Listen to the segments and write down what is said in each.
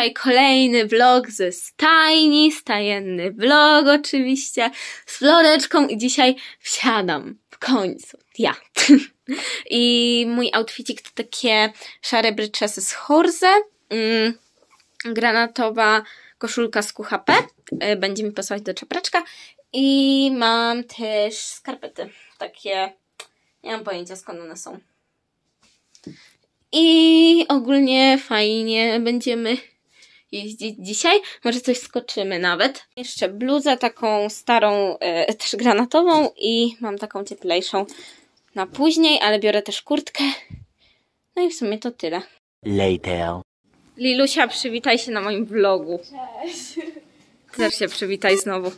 dzisiaj kolejny vlog ze stajni, stajenny vlog oczywiście, z Floreczką i dzisiaj wsiadam w końcu, ja. I mój outfitik to takie szare bryczesy z Horze, granatowa koszulka z QHP, będzie mi pasować do czapeczka i mam też skarpety, takie, nie mam pojęcia skąd one są. I ogólnie fajnie będziemy jeździć dzisiaj. Może coś skoczymy nawet. Jeszcze bluzę taką starą, też granatową i mam taką cieplejszą na później, ale biorę też kurtkę. No i w sumie to tyle. Later. Lilusia, przywitaj się na moim vlogu. Cześć. Też się przywitaj znowu.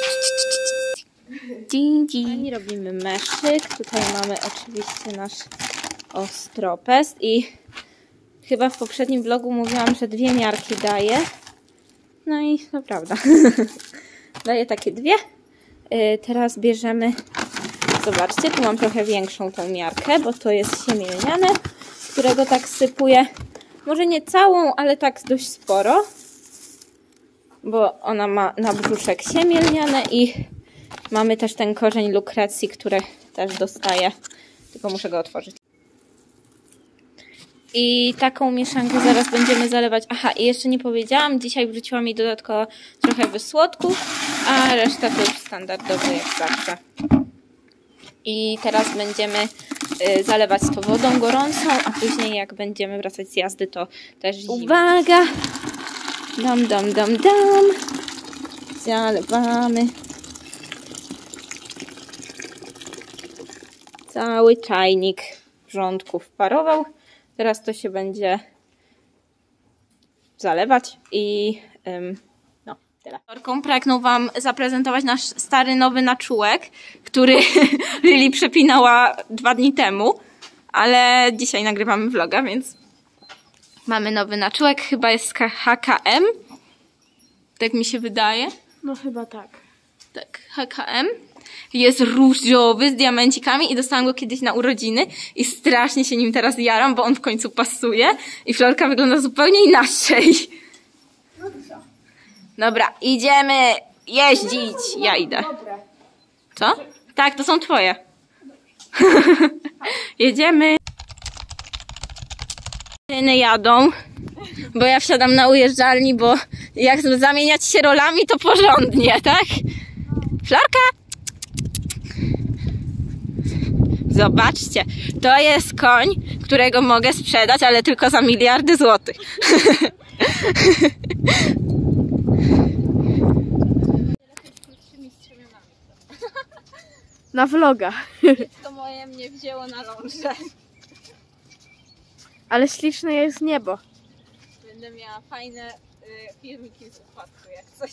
Pani robimy meszyk. Tutaj mamy oczywiście nasz ostropest i chyba w poprzednim vlogu mówiłam, że 2 miarki daję. No i to prawda. Daję takie 2. Teraz bierzemy, zobaczcie, tu mam trochę większą tą miarkę, bo to jest siemielniane, którego tak sypuję, może nie całą, ale tak dość sporo, bo ona ma na brzuszek siemielniane i mamy też ten korzeń lukrecji, który też dostaję, tylko muszę go otworzyć. I taką mieszankę zaraz będziemy zalewać. Aha, i jeszcze nie powiedziałam, dzisiaj wrzuciłam mi dodatkowo trochę wysłodków, a reszta to już standardowo jak zawsze. I teraz będziemy zalewać to wodą gorącą, a później jak będziemy wracać z jazdy, to też zimno. Uwaga! Dam, dam, dam, dam. Zalewamy. Cały czajnik wrzątków parował. Teraz to się będzie zalewać i no, tyle. Pragnę Wam zaprezentować nasz stary, nowy naczółek, który Lili przepinała 2 dni temu, ale dzisiaj nagrywamy vloga, więc mamy nowy naczółek, chyba jest z HKM, tak mi się wydaje. No chyba tak. Tak, HKM. Jest różowy z diamencikami i dostałam go kiedyś na urodziny i strasznie się nim teraz jaram, bo on w końcu pasuje i Florka wygląda zupełnie inaczej. Dobra, idziemy jeździć. Ja idę. Co? Tak, to są twoje. Jedziemy. Jadą, bo ja wsiadam na ujeżdżalni, bo jak zamieniać się rolami, to porządnie, tak? Florka! Zobaczcie, to jest koń, którego mogę sprzedać, ale tylko za miliardy złotych. Na vloga. To moje mnie wzięło na lążę. Ale śliczne jest niebo. Będę miała fajne filmiki z upadku, jak coś.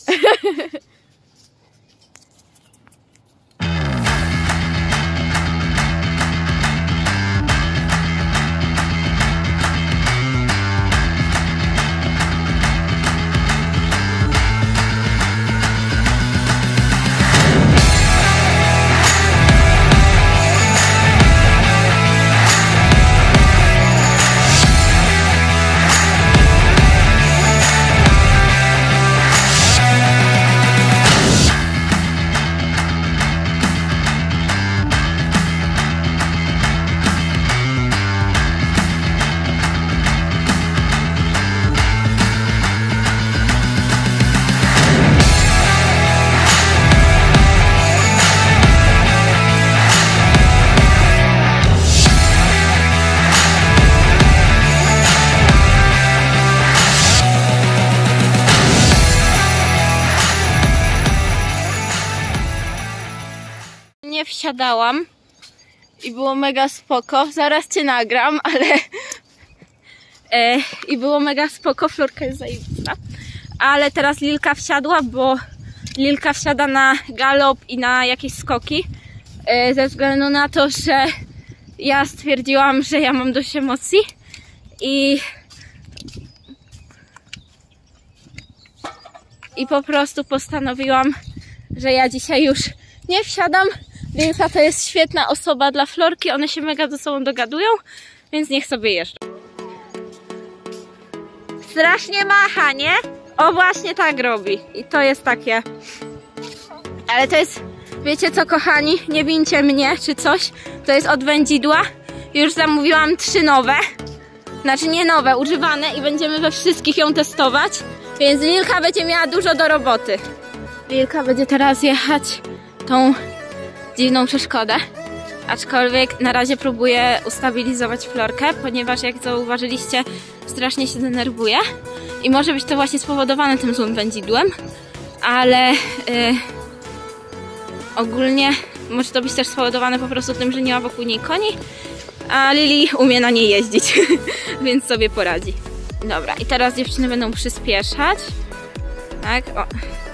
Nie wsiadałam i było mega spoko. Zaraz cię nagram, ale i było mega spoko. Florka jest zajebista. Ale teraz Lilka wsiadła, bo Lilka wsiada na galop i na jakieś skoki. Ze względu na to, że ja stwierdziłam, że ja mam dość emocji i po prostu postanowiłam, że ja dzisiaj już nie wsiadam. Lilka to jest świetna osoba dla Florki, one się mega ze sobą dogadują, więc niech sobie jeżdżą. strasznie macha, nie? O, właśnie tak robi. I to jest takie... Ale to jest... Wiecie co, kochani? Nie wincie mnie, czy coś. To jest od wędzidła. Już zamówiłam 3 nowe. Znaczy nie nowe, używane. I będziemy we wszystkich ją testować. Więc Lilka będzie miała dużo do roboty. Lilka będzie teraz jechać tą dziwną przeszkodę. Aczkolwiek na razie próbuję ustabilizować Florkę, ponieważ jak zauważyliście, strasznie się denerwuje. I może być to właśnie spowodowane tym złym wędzidłem. Ale ogólnie może to być też spowodowane po prostu tym, że nie ma wokół niej koni. A Lili umie na niej jeździć, więc sobie poradzi. Dobra, i teraz dziewczyny będą przyspieszać. Tak, o.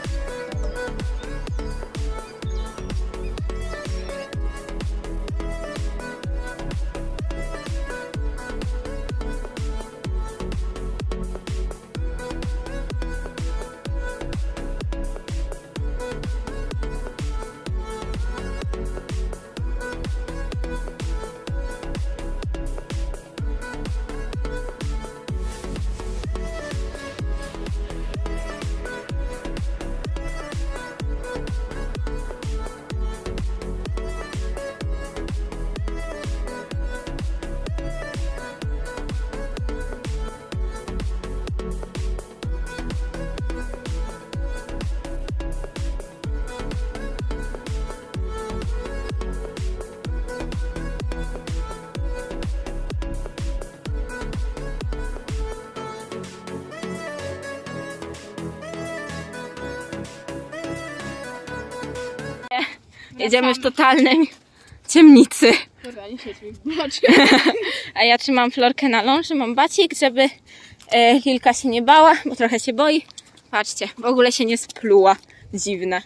Jedziemy w totalnej ciemnicy. Dobra, nie siedź mi w oczy. A ja trzymam Florkę na ląży, mam bacik, żeby Lilka się nie bała, bo trochę się boi. Patrzcie, w ogóle się nie spluła. Dziwne.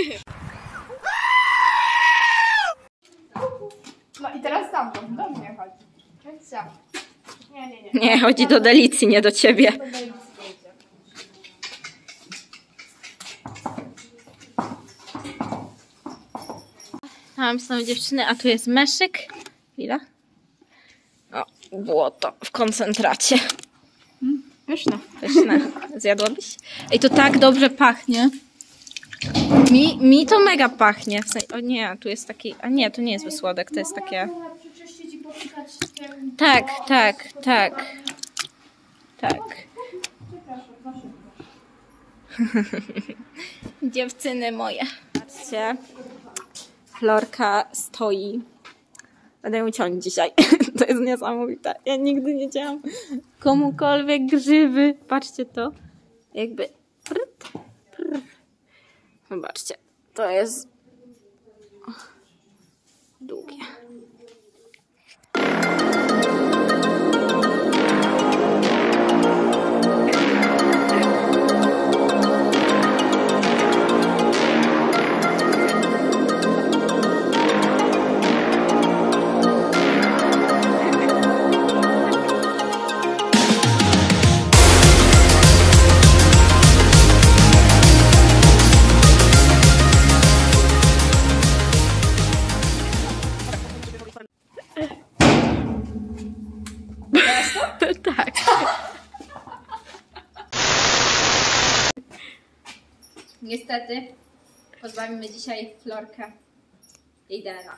No i teraz stamtąd, do mnie chodzi. Nie. Nie, chodzi do Delicji, nie do ciebie. Tam są dziewczyny, a tu jest meszyk. Chwila. O, błoto w koncentracie. Pyszne. Pyszne. Zjadłabyś? Ej, to tak dobrze pachnie. Mi to mega pachnie. W sensie, o nie, tu jest taki... A nie, to nie jest wysłodek, to jest takie... Tak. Dziewczyny moje. Patrzcie. Florka stoi. Będę ją ciąć dzisiaj. To jest niesamowite. Ja nigdy nie działam komukolwiek grzywy. Patrzcie to. Jakby... Zobaczcie. To jest... długie. Tak. Niestety pozbawimy dzisiaj Florkę jej DNA.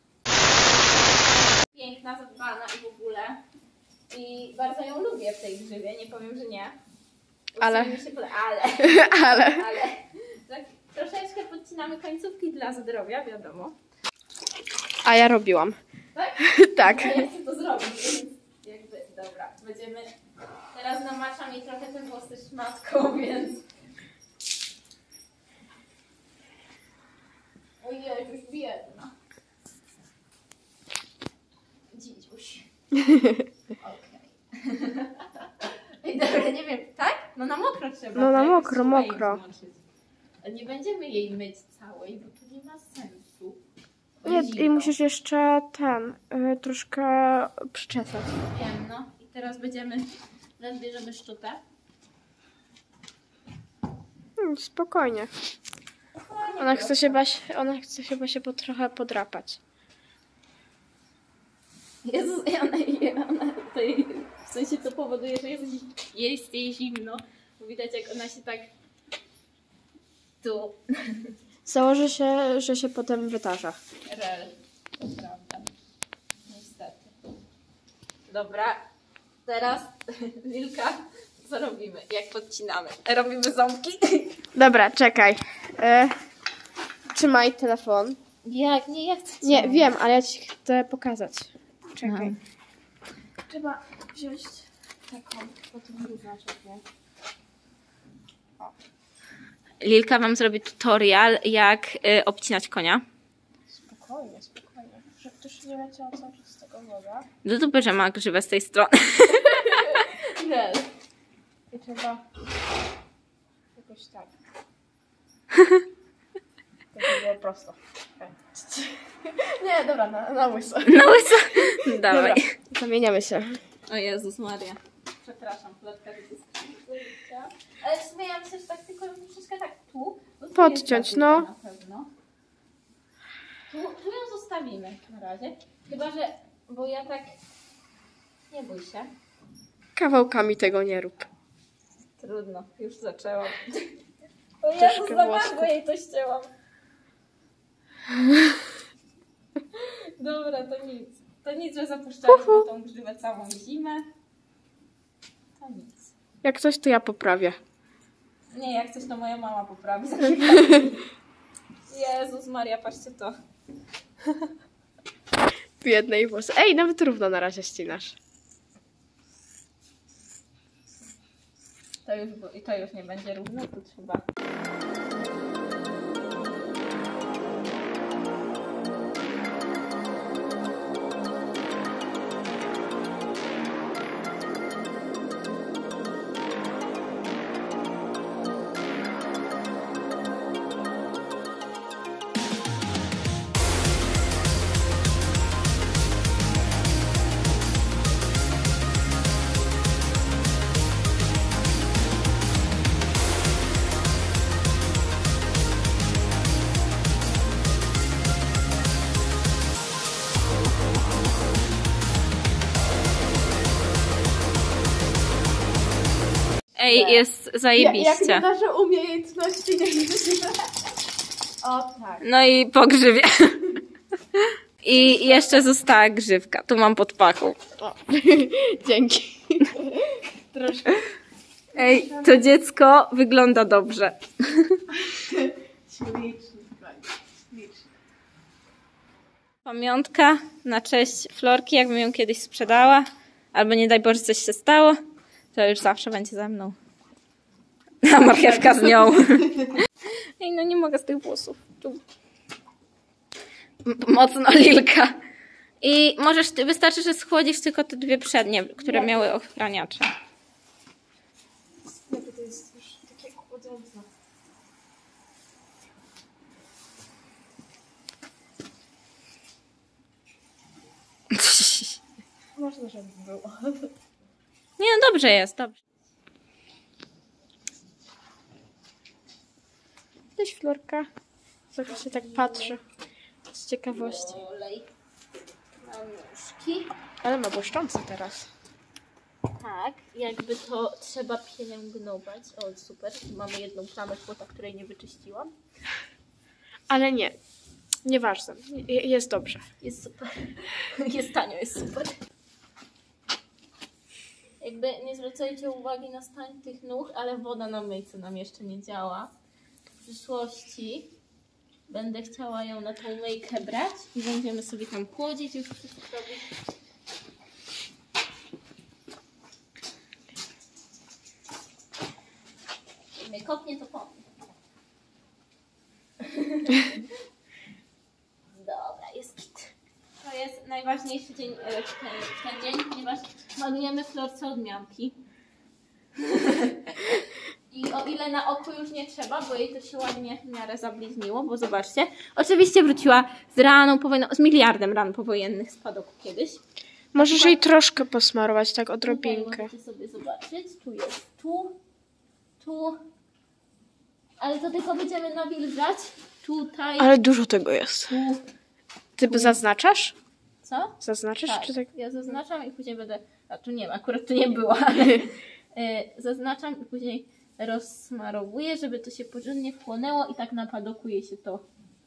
Piękna, zadbana i w ogóle. I bardzo ją lubię w tej grzywie, nie powiem, że nie. Ale. Ale. Tak troszeczkę podcinamy końcówki dla zdrowia, wiadomo. A ja robiłam. Tak? Tak. Ja chcę to zrobić, więc jakby, dobra, będziemy... Teraz namaczam jej trochę te włosy szmatką, więc... Ojej, już biedna. Dzidziuś. Okej. Ej, dobra, nie wiem, tak? No na mokro trzeba. No na tak? mokro, Trzeba jej mokro. zmoczyć. Ale nie będziemy jej myć całej, bo to nie ma sensu. Nie, i Zimno. musisz jeszcze troszkę przyczesać. Wiem, no. I teraz bierzemy szczotę. Spokojnie. Ona chce się właśnie trochę podrapać. Jezus, ona tutaj W sensie to powoduje, że jest jej zimno. Bo widać, jak ona się tak tu... Założę się, że się potem wytarza. Rel, to prawda. Niestety. Dobra, teraz Lilka, co robimy? Jak podcinamy? Robimy ząbki? Dobra, czekaj. Trzymaj telefon. Jak? Nie, ja chcę Nie, wiem, ale ja ci chcę pokazać. Czekaj. Aha. Trzeba wziąć taką, potem wyznaczyć, nie? Lilka wam zrobi tutorial, jak obcinać konia. Spokojnie, spokojnie. Żeby też nie leciała cały czas z tego woda. Do dupy, że ma grzywę z tej strony. I trzeba jakoś tak. To było prosto. Nie, dobra, na łyso. No łyso. Dawaj. Dobra, zamieniamy się. O Jezus Maria. Przepraszam, plotka wyciska. Ale w sumie ja myślę, że tak tylko troszeczkę tak tu. Podciąć, no. Na pewno. Tu ją zostawimy na razie. Chyba, że... Bo ja tak... Nie bój się. Kawałkami tego nie rób. Trudno, już zaczęłam. O Jezus, Troszkę za włosków. bardzo jej to ścięłam. Dobra, to nic. To nic, że zapuszczaliśmy tą grzywę całą zimę. To nic. Jak coś, to ja poprawię. Nie, jak coś to moja mama poprawi. Jezus Maria, patrzcie to. W jednej włosy. Ej, nawet równo na razie ścinasz. To już nie będzie równo, to trzeba. Ej, jest zajebiście. Jak nasze umiejętności nie widzimy. O tak. No i po grzywie. I jeszcze została grzywka. Tu mam pod pachą. O. Dzięki. Troszkę. Ej, to dziecko wygląda dobrze. Ślicznie. Pamiątka na cześć Florki, jakbym ją kiedyś sprzedała. Albo nie daj Boże coś się stało. To już zawsze będzie ze mną. A marchewka z nią. Ej, no nie mogę z tych włosów. Tu. Mocno Lilka. I wystarczy, że schłodzisz tylko te dwie przednie, które miały ochraniacze. To jest już takie chłodzące. Można, żeby było. Nie, no dobrze jest, dobrze. Cześć Florka. Tak się tak patrzy. Z ciekawości. Olej na nóżki. Ale ma błyszczące teraz. Tak, jakby to trzeba pielęgnować. O, super. Mamy jedną plamę płota, której nie wyczyściłam. Ale nie. Nieważne. Jest dobrze. Jest super. Jest tanio, jest super. Jakby nie zwracajcie uwagi na stan tych nóg, ale woda na myjce nam jeszcze nie działa. W przyszłości będę chciała ją na tą myjkę brać i będziemy sobie tam chłodzić już wszystko robić. Jak mnie kopnie, to po mnie. Dobra, jest git. To jest najważniejszy dzień w ten dzień, ponieważ malujemy Florce odmianki. I o ile na oko już nie trzeba, bo jej to się ładnie w miarę zabliźniło, bo zobaczcie. Oczywiście wróciła z raną powojenną, z miliardem ran powojennych spadok kiedyś. Możesz jej troszkę posmarować, tak Tutaj odrobinkę. możecie sobie zobaczyć. Tu jest, tu. Ale to tylko będziemy nawilżać. Tutaj, Ale dużo tego jest. tu. Ty zaznaczasz? Co? Zaznaczasz, Tak, czy tak? ja zaznaczam i później będę A tu nie ma, akurat tu nie była. Zaznaczam i później rozsmarowuję, żeby to się porządnie wchłonęło i tak napadokuje się to.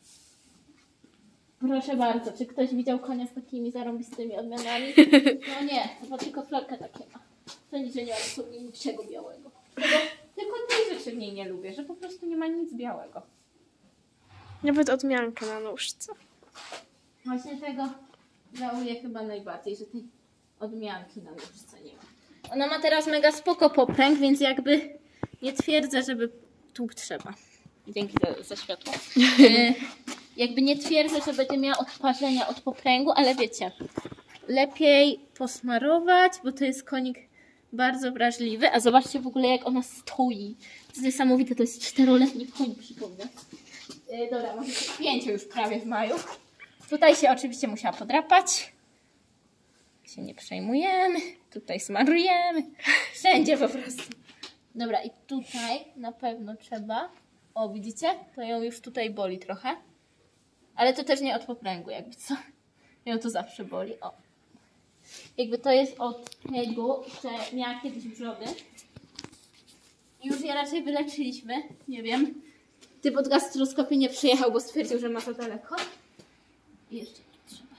Proszę bardzo, czy ktoś widział konia z takimi zarąbistymi odmianami? No nie, chyba tylko Florka takie ma. To nic, że nie ma dosłownie niczego białego. Tylko tej rzeczy w niej nie lubię, że po prostu nie ma nic białego. Nawet odmianka na nóżce. Właśnie tego żałuję chyba najbardziej, że tej odmianki na nóżce nie ma. Ona ma teraz mega spoko popręg, więc jakby nie twierdzę, żeby... Tu trzeba. Dzięki za światło. Jakby nie twierdzę, że będzie miała odparzenia od popręgu, ale wiecie, lepiej posmarować, bo to jest konik bardzo wrażliwy. A zobaczcie w ogóle, jak ona stoi. To jest niesamowite, to jest 4-letni koń, przypomnę. Dobra, może 5 już prawie w maju. Tutaj się oczywiście musiała podrapać. Się nie przejmujemy. Tutaj smarujemy. Wszędzie po prostu. Dobra, i tutaj na pewno trzeba... O, widzicie? To ją już tutaj boli trochę. Ale to też nie od popręgu, jakby co. Ją to zawsze boli. O. Jakby to jest od tego, że miała kiedyś wrzody. Już je raczej wyleczyliśmy. Nie wiem. Typ od gastroskopii nie przyjechał, bo stwierdził, że ma to daleko. I jeszcze tu trzeba.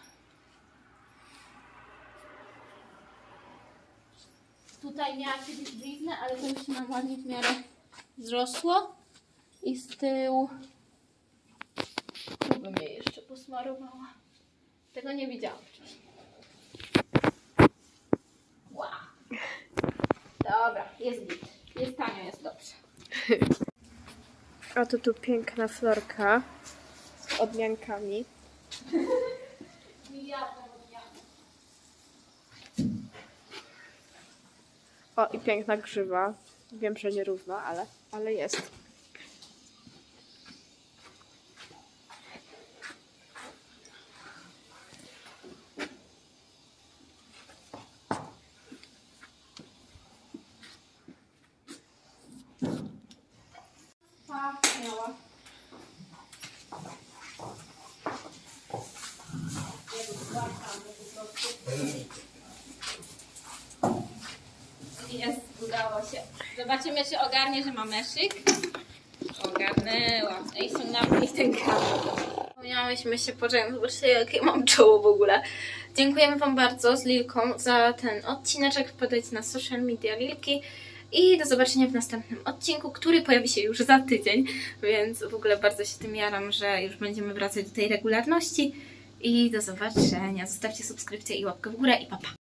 Tutaj miała kiedyś bliznę, ale to już się nam ładnie w miarę wzrosło. I z tyłu tu bym je jeszcze posmarowała. Tego nie widziałam wcześniej. Wow. Dobra, jest git. Jest tanio, jest dobrze. A to tu piękna Florka z odmiankami. O, i piękna grzywa. Wiem, że nierówna, ale jest. Miała. Jest, udało się. Zobaczymy, czy ogarnie, że ma meszyk. Ogarnęła. Ej, ściągnęłam jej ten kabel. Miałyśmy się pożegnać. Zobaczcie, jakie mam czoło w ogóle. Dziękujemy Wam bardzo z Lilką za ten odcineczek. Wpadajcie na social media Lilki. I do zobaczenia w następnym odcinku, który pojawi się już za tydzień. Więc w ogóle bardzo się tym jaram, że już będziemy wracać do tej regularności. I do zobaczenia. Zostawcie subskrypcję i łapkę w górę i pa pa.